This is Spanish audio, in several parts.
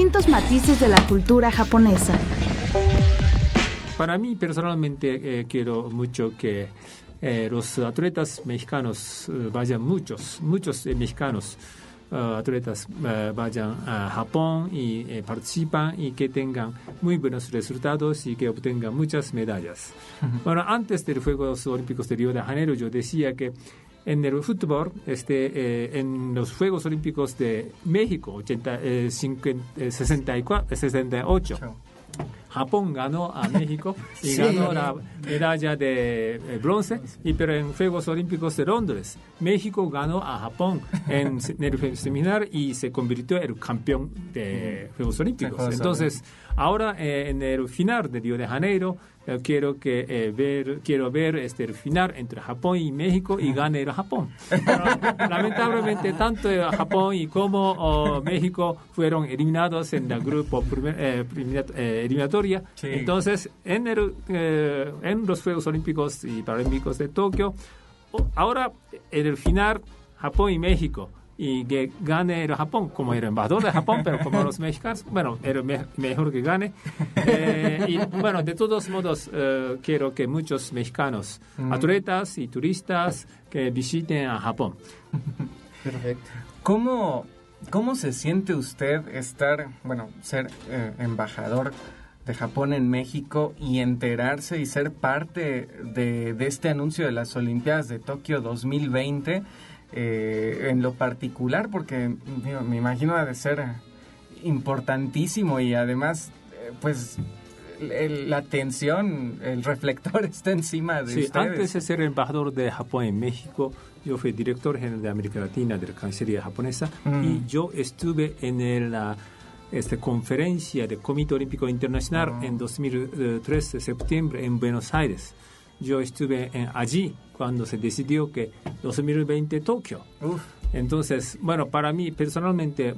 distintos matices de la cultura japonesa. Para mí, personalmente, quiero mucho que los atletas mexicanos vayan, muchos mexicanos atletas vayan a Japón y participan y que tengan muy buenos resultados y que obtengan muchas medallas. Bueno, antes de los Juegos Olímpicos de Río de Janeiro, yo decía que en el fútbol, en los Juegos Olímpicos de México, 68, Japón ganó a México y ganó la medalla de bronce, pero en Juegos Olímpicos de Londres, México ganó a Japón en el semifinal y se convirtió en el campeón de Juegos Olímpicos. Entonces, ahora en el final de Río de Janeiro, quiero ver el final entre Japón y México y gane el Japón. Pero, lamentablemente, tanto Japón y como México fueron eliminados en el grupo eliminatoria. Sí. Entonces, en los Juegos Olímpicos y Paralímpicos de Tokio, ahora en el final, Japón y México, y que gane el Japón como el embajador de Japón, pero como los mexicanos, bueno, el mejor que gane. Y bueno, de todos modos, quiero que muchos mexicanos, atletas y turistas, que visiten a Japón. Perfecto. ¿Cómo se siente usted ser embajador de Japón en México y enterarse y ser parte de este anuncio de las Olimpiadas de Tokio 2020? En lo particular, porque me imagino ha de ser importantísimo y además pues la atención, el reflector está encima de ustedes. Antes de ser embajador de Japón en México, yo fui director general de América Latina de la Cancillería japonesa y yo estuve en la conferencia del Comité Olímpico Internacional en 2003 de septiembre en Buenos Aires. Yo estuve allí cuando se decidió que 2020 Tokio. Entonces, bueno, para mí personalmente,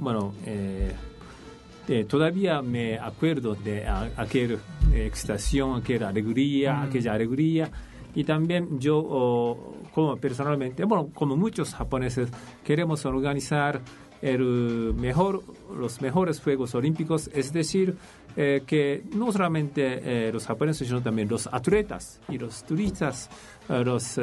todavía me acuerdo de aquella excitación, aquella alegría. Y también yo, como personalmente, como muchos japoneses, queremos organizar los mejores Juegos Olímpicos, es decir, que no solamente los japoneses, sino también los atletas y los turistas, los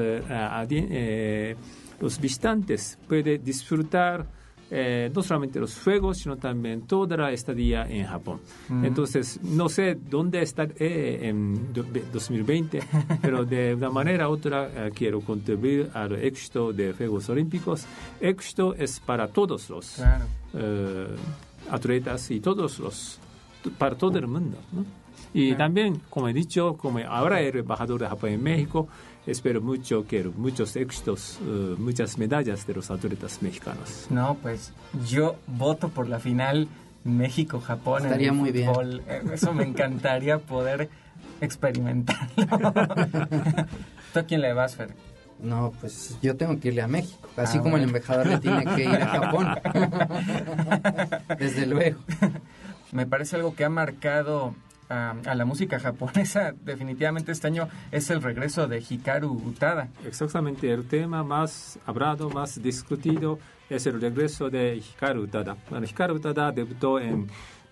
visitantes pueden disfrutar no solamente los Juegos, sino también toda la estadía en Japón. Entonces, no sé dónde estaré en 2020, pero de una manera u otra quiero contribuir al éxito de Juegos Olímpicos. Éxito es para todos los atletas y para todo el mundo, ¿no? Y también, como he dicho, como ahora el embajador de Japón en México, espero mucho que muchos éxitos, muchas medallas de los atletas mexicanos. No, pues yo voto por la final México-Japón. Estaría muy fútbol. Bien. Eso me encantaría poder experimentarlo. ¿Tú a quién le vas, Fer? No, pues yo tengo que irle a México, así como el embajador le tiene que ir a Japón. Desde luego. Me parece algo que ha marcado a la música japonesa. Definitivamente este año es el regreso de Hikaru Utada. Exactamente, el tema más hablado, más discutido es el regreso de Hikaru Utada. Bueno, Hikaru Utada debutó en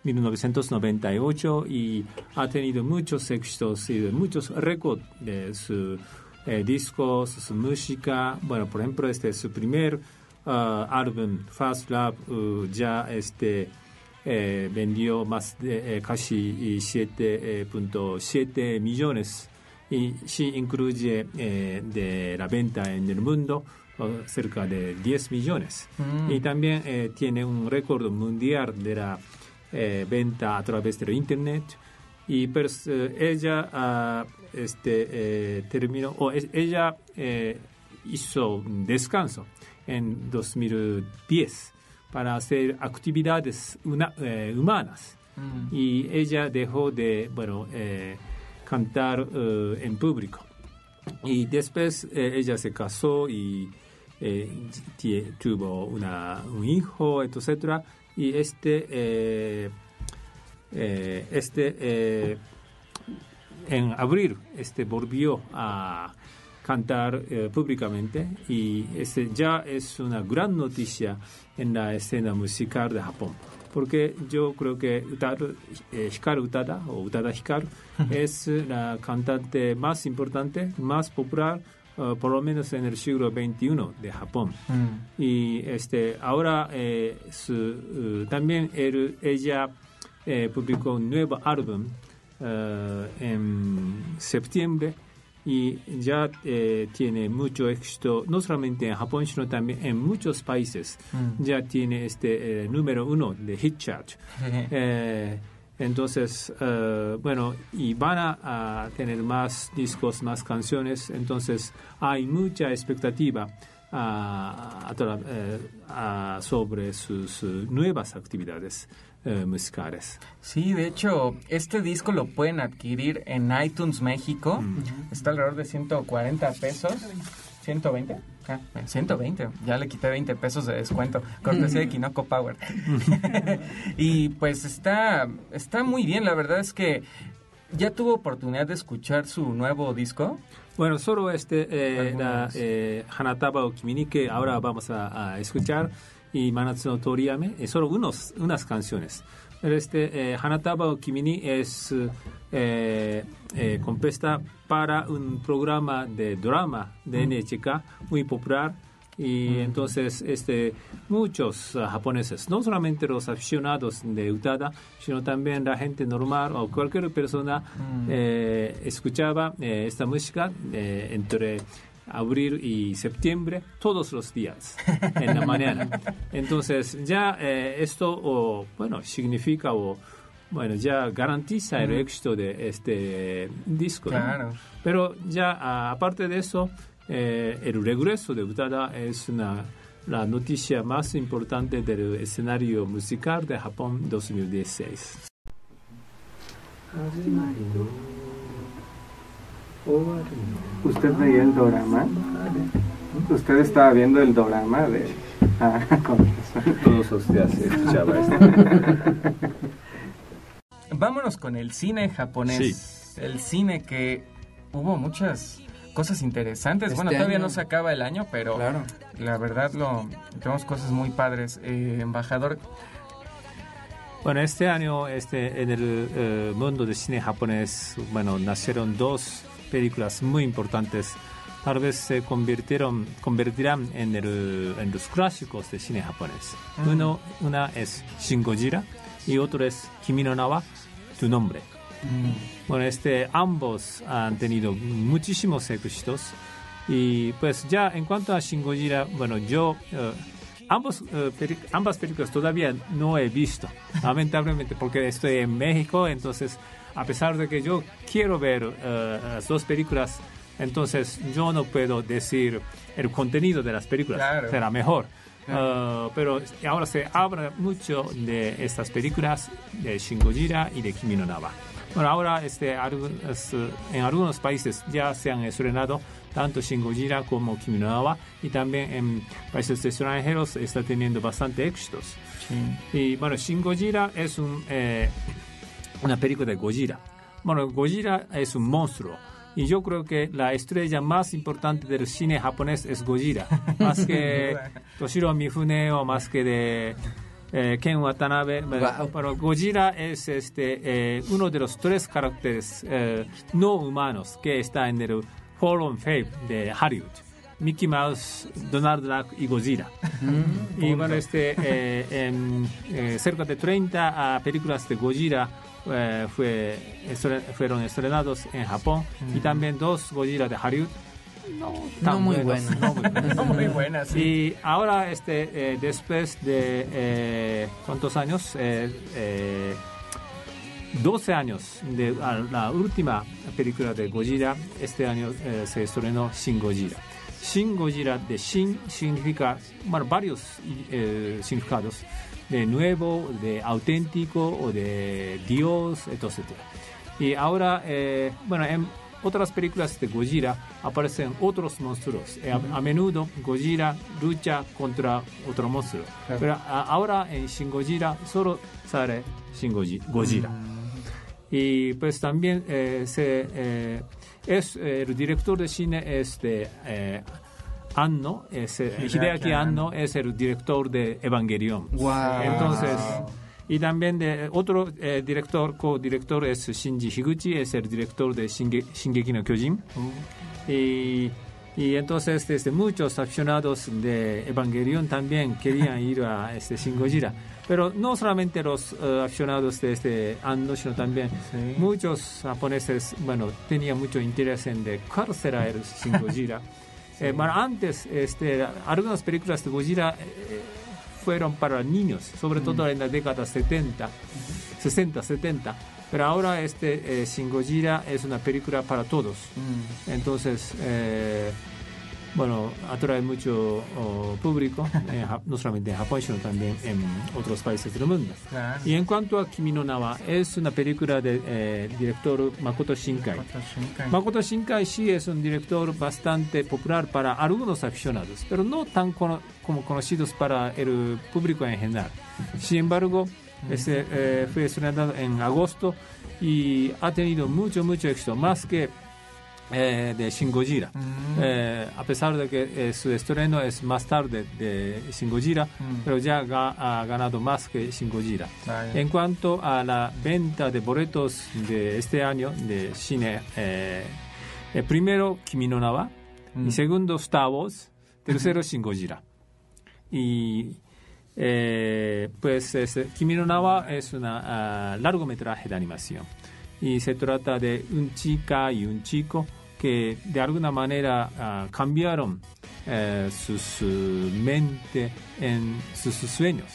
1998 y ha tenido muchos éxitos y muchos récords de su discos, su música. Bueno, por ejemplo, su primer álbum, Fast Love, ya vendió más de casi 7.7 millones y sí incluye de la venta en el mundo cerca de 10 millones. Y también tiene un récord mundial de la venta a través de internet. Y pues ella ella hizo un descanso en 2010 para hacer actividades humanas. Y ella dejó de cantar en público. Y después ella se casó y tuvo un hijo, etc. Y en abril volvió a cantar públicamente y ya es una gran noticia en la escena musical de Japón. porque yo creo que Hikaru Utada o Utada Hikaru es la cantante más importante, más popular, por lo menos en el siglo XXI de Japón. Y ahora también ella publicó un nuevo álbum en septiembre y ya tiene mucho éxito, no solamente en Japón, sino también en muchos países. Ya tiene número 1 de Hit Chart. Entonces, bueno, y van a tener más discos, más canciones, entonces hay mucha expectativa sobre sus nuevas actividades musicales. Sí, de hecho, este disco lo pueden adquirir en iTunes México. Está alrededor de 140 pesos. 120. 120. Ya le quité 20 pesos de descuento. Cortesía de Kinoko Power. Y pues está muy bien. La verdad es que ya tuvo oportunidad de escuchar su nuevo disco. Bueno, solo Hanataba o Kimi ni, que ahora vamos a escuchar, y Manatsu no Toriame, solo unas canciones. Pero Hanataba o Kimi ni es compuesta para un programa de drama de NHK muy popular, y entonces muchos japoneses, no solamente los aficionados de Utada, sino también la gente normal o cualquier persona escuchaba esta música entre abril y septiembre todos los días en la mañana. Entonces ya esto significa ya garantiza el éxito de este disco, ¿no? Claro. Pero ya aparte de eso, el regreso de Utada es la noticia más importante del escenario musical de Japón 2016. ¿Usted veía el dorama? ¿Usted estaba viendo el dorama de...? Todos los días se escuchaba esto. Vámonos con el cine japonés. Sí. El cine que hubo muchas cosas interesantes. Bueno, todavía no se acaba el año, pero claro, la verdad tenemos cosas muy padres. Embajador. Bueno, este año en el mundo del cine japonés, nacieron dos películas muy importantes. Tal vez se convertirán en los clásicos del cine japonés. Una es Shin Godzilla y otro es Kimi no Na wa, Tu nombre. Bueno, ambos han tenido muchísimos éxitos, y pues ya en cuanto a Shin Godzilla, yo ambas películas todavía no he visto, lamentablemente, porque estoy en México. Entonces, a pesar de que yo quiero ver las dos películas, entonces yo no puedo decir el contenido de las películas. Claro. Será mejor. Pero ahora se habla mucho de estas películas, de Shin Godzilla y de Kimi no Na wa. Bueno, ahora en algunos países ya se han estrenado tanto Shin Godzilla como Kimi no Na wa, y también en países extranjeros está teniendo bastante éxitos. Sí. Y bueno, Shin Godzilla es una película de Godzilla. Bueno, Godzilla es un monstruo, y yo creo que la estrella más importante del cine japonés es Godzilla, más que Toshiro Mifune o más que de Ken Watanabe. Wow. Pero Godzilla es uno de los tres caracteres no humanos que está en el Hall of Fame de Hollywood: Mickey Mouse, Donald Duck y Godzilla. Y bueno, cerca de 30 películas de Godzilla fueron estrenados en Japón, y también 2 Godzilla de Hollywood. No muy buenas. Sí. Y ahora después de ¿cuántos años? 12 años de la última película de Godzilla, este año se estrenó Shin Godzilla. Shin Godzilla, de Shin significa varios significados: de nuevo, de auténtico o de Dios, etc. Y ahora, en otras películas de Godzilla aparecen otros monstruos. A menudo Godzilla lucha contra otro monstruo. Claro. Pero ahora en Shin Godzilla solo sale Shin Godzilla. Y pues también el director de cine es de Anno, Hideaki Anno es el director de Evangelion. Wow. Entonces, Y también de otro co-director es Shinji Higuchi, es el director de Shingeki no Kyojin. Y entonces muchos aficionados de Evangelion también querían ir a Shin Gojira. Pero no solamente los aficionados de Ando, sino también muchos japoneses, tenían mucho interés en de cuál será el Shin Gojira. Antes, algunas películas de Gojira fueron para niños, sobre todo en la década 60, 70. Pero ahora Shin Gojira es una película para todos. Entonces, atrae mucho público, no solamente en Japón, sino también en otros países del mundo. Claro. Y en cuanto a Kimi no Na wa, es una película del director Makoto Shinkai. Makoto Shinkai sí es un director bastante popular para algunos aficionados, pero no tan como conocidos para el público en general. Sin embargo, fue estrenado en agosto y ha tenido mucho éxito, más que de Shin Gojira. A pesar de que su estreno es más tarde de Shin Gojira, pero ya ha ganado más que Shin Gojira. En cuanto a la venta de boletos de este año de cine, primero Kimi no Na wa, y segundo Star Wars, tercero Shin Gojira. Y Kimi no Na wa es una largometraje de animación y se trata de un chica y un chico que de alguna manera cambiaron sus mente en sus sueños.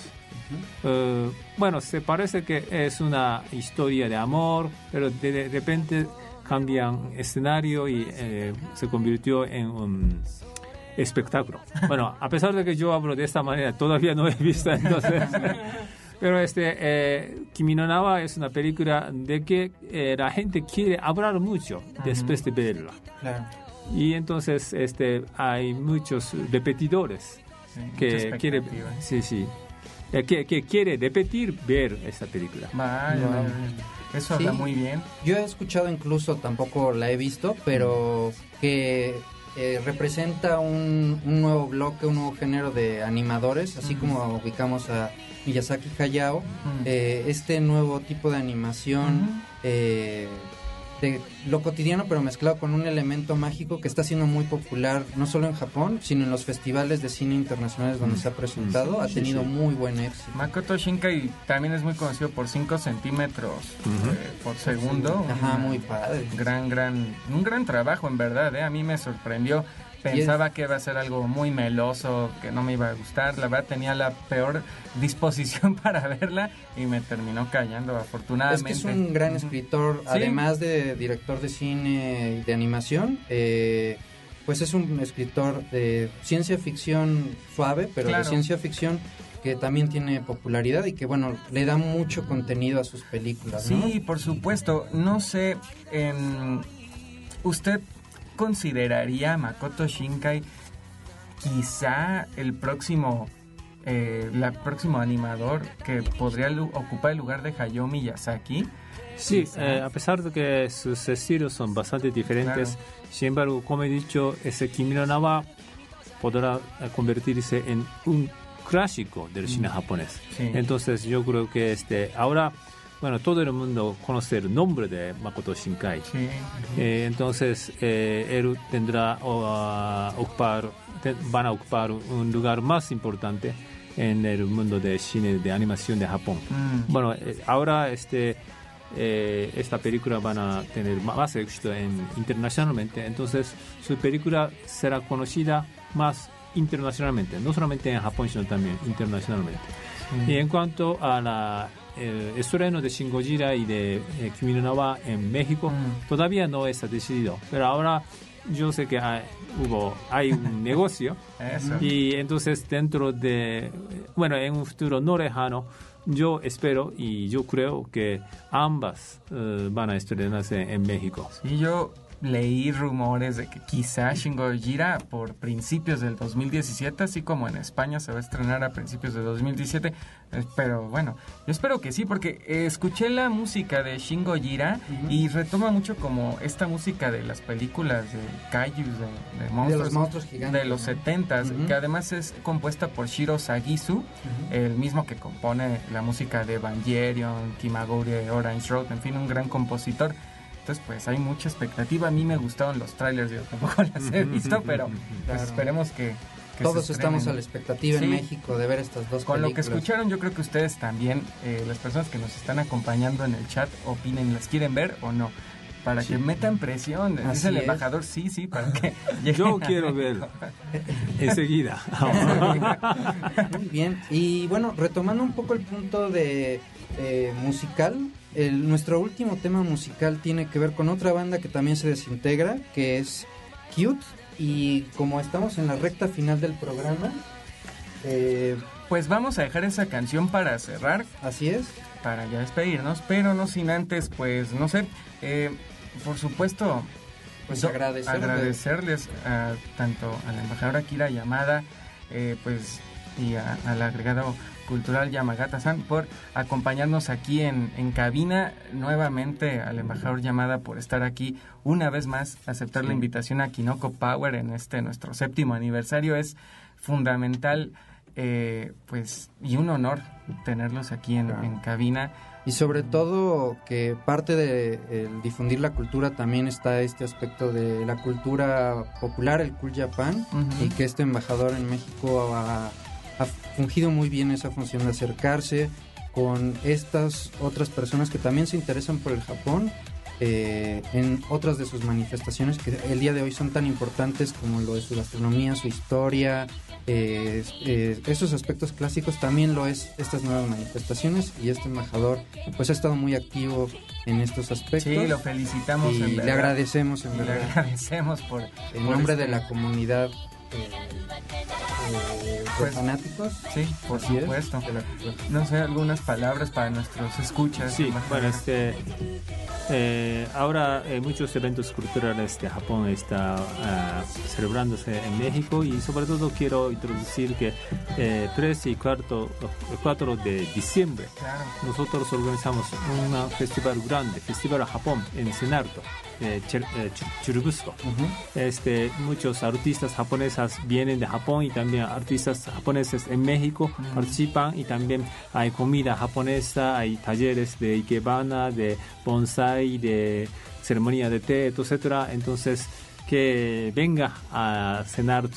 Se parece que es una historia de amor, pero de repente cambian escenario y se convirtió en un espectáculo. A pesar de que yo hablo de esta manera, todavía no he visto, entonces... Pero Kimi no Na wa es una película de que la gente quiere hablar mucho después de verla. Claro. Y entonces hay muchos repetidores que quiere que quiere repetir ver esta película. Vale. Eso habla muy bien. Yo he escuchado, incluso tampoco la he visto, pero que representa un nuevo bloque, un nuevo género de animadores, así como ubicamos a Miyazaki Hayao, este nuevo tipo de animación de lo cotidiano, pero mezclado con un elemento mágico que está siendo muy popular no solo en Japón, sino en los festivales de cine internacionales donde se ha presentado. Ha tenido muy buen éxito. Makoto Shinkai también es muy conocido por 5 centímetros por segundo. Muy padre. Un gran trabajo, en verdad. A mí me sorprendió. Pensaba que iba a ser algo muy meloso, que no me iba a gustar. La verdad, tenía la peor disposición para verla y me terminó callando, afortunadamente. Es que es un gran escritor, además de director de cine y de animación. Pues es un escritor de ciencia ficción suave, pero de ciencia ficción que también tiene popularidad y que, le da mucho contenido a sus películas, ¿no? Sí, por supuesto. No sé, usted consideraría a Makoto Shinkai quizá el próximo animador que podría ocupar el lugar de Hayao Miyazaki? Sí, a pesar de que sus estilos son bastante diferentes, sin embargo, como he dicho, ese Kimi no Na wa podrá convertirse en un clásico del cine japonés. Entonces yo creo que ahora todo el mundo conoce el nombre de Makoto Shinkai. Entonces, él van a ocupar un lugar más importante en el mundo de cine de animación de Japón. Ahora esta película van a tener más éxito internacionalmente, entonces su película será conocida más internacionalmente, no solamente en Japón, sino también internacionalmente. Y en cuanto a el estreno de Shin Gojira y de Kimi no Na wa en México, todavía no está decidido, pero ahora yo sé que hay un negocio y entonces dentro de en un futuro no lejano, yo espero y yo creo que ambas van a estrenarse en México. Y yo leí rumores de que quizá Shin Gojira por principios del 2017, así como en España se va a estrenar a principios de 2017, pero bueno, yo espero que sí, porque escuché la música de Shin Gojira y retoma mucho como esta música de las películas de kaijus, de monstruos, de los monstruos gigantes de los 70s, que además es compuesta por Shiro Sagisu, el mismo que compone la música de Evangelion, Kimagure, Orange Road, en fin, un gran compositor. Entonces, pues hay mucha expectativa. A mí me gustaron los trailers, yo tampoco las he visto, pero pues, esperemos que todos estamos a la expectativa en México de ver estas dos con películas. Lo que escucharon, yo creo que ustedes también, las personas que nos están acompañando en el chat, opinen, ¿las quieren ver o no? Para que metan presión, dice el embajador, sí, para que yo quiero verlo enseguida. Muy bien, y bueno, retomando un poco el punto de musical, nuestro último tema musical tiene que ver con otra banda que también se desintegra, que es Cute, y como estamos en la recta final del programa, pues vamos a dejar esa canción para cerrar. Así es. Para ya despedirnos, pero no sin antes, pues, no sé, por supuesto, pues agradecerles tanto a la embajadora Kira Yamada, pues, y al agregado cultural Yamagata-san por acompañarnos aquí en cabina, nuevamente al embajador Yamada por estar aquí una vez más, aceptar la invitación a Kinoko Power en nuestro 7º aniversario. Es fundamental, pues, y un honor tenerlos aquí en cabina. Y sobre todo que parte de difundir la cultura también está este aspecto de la cultura popular, el Cool Japan, y que este embajador en México ha fungido muy bien esa función de acercarse con estas otras personas que también se interesan por el Japón en otras de sus manifestaciones que el día de hoy son tan importantes como lo de su gastronomía, su historia, esos aspectos clásicos también lo es estas nuevas manifestaciones, y este embajador pues ha estado muy activo en estos aspectos. Sí, lo felicitamos y le agradecemos en verdad. Le agradecemos en nombre de la comunidad pues, fanáticos. Sí, por supuesto. No sé, algunas palabras para nuestros escuchas. Sí, bueno, ahora muchos eventos culturales de Japón están celebrándose en México, y sobre todo quiero introducir que 3 y 4 de diciembre nosotros organizamos un festival grande, Festival Japón en Senarto, Churubusco. Muchos artistas japonesas vienen de Japón, y también artistas japoneses en México participan, y también hay comida japonesa, hay talleres de ikebana, de bonsai, de ceremonia de té, etcétera. Entonces, que venga a cenar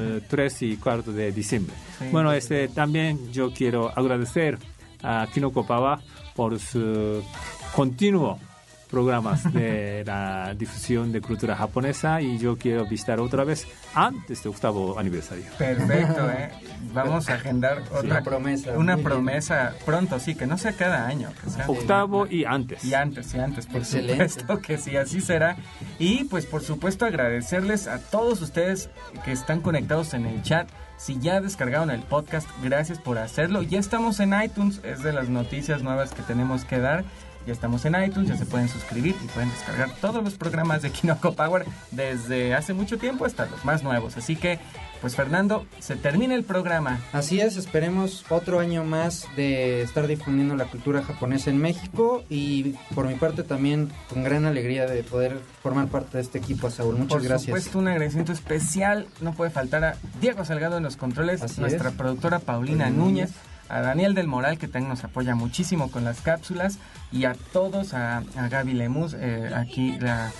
3 y 4 de diciembre. Sí, bueno, también yo quiero agradecer a Kinoko Power por su continuo programas de la difusión de cultura japonesa, y yo quiero visitar otra vez antes de 8º aniversario. Perfecto, vamos a agendar una promesa pronto, sí, que no sea cada año, que sea 8º y antes. Y antes, por supuesto que sí, así será. Y pues por supuesto agradecerles a todos ustedes que están conectados en el chat. Si ya descargaron el podcast, gracias por hacerlo. Ya estamos en iTunes, es de las noticias nuevas que tenemos que dar. Ya estamos en iTunes, ya se pueden suscribir y pueden descargar todos los programas de Kinoko Power desde hace mucho tiempo hasta los más nuevos. Así que, pues Fernando, se termina el programa. Así es, esperemos otro año más de estar difundiendo la cultura japonesa en México, y por mi parte también con gran alegría de poder formar parte de este equipo, Saúl. Muchas gracias. Por supuesto, un agradecimiento especial, no puede faltar a Diego Salgado en los controles, nuestra productora Paulina Núñez, a Daniel del Moral, que también nos apoya muchísimo con las cápsulas, y a todos, a Gaby Lemus, aquí la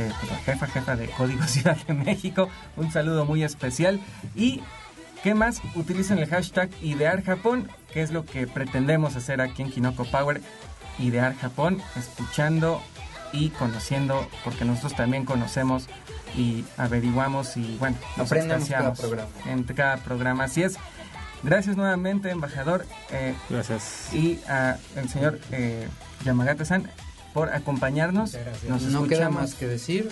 jefa de Código Ciudad de México, un saludo muy especial. Y ¿qué más? Utilicen el hashtag Idear Japón, que es lo que pretendemos hacer aquí en Kinoko Power, Idear Japón, escuchando y conociendo, porque nosotros también conocemos y averiguamos, y bueno, nos aprendemos en cada programa, así es. Gracias nuevamente, embajador. Gracias. Y al señor Yamagata-san por acompañarnos. No queda más que decir.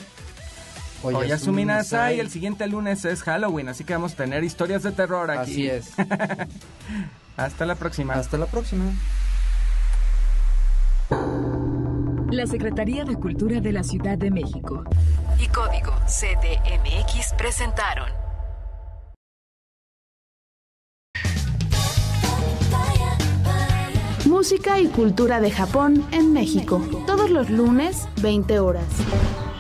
Oyasumi Nasai. El siguiente lunes es Halloween, así que vamos a tener historias de terror aquí. Así es. Hasta la próxima. Hasta la próxima. La Secretaría de Cultura de la Ciudad de México y Código CDMX presentaron Música y cultura de Japón en México. Todos los lunes, 20 horas.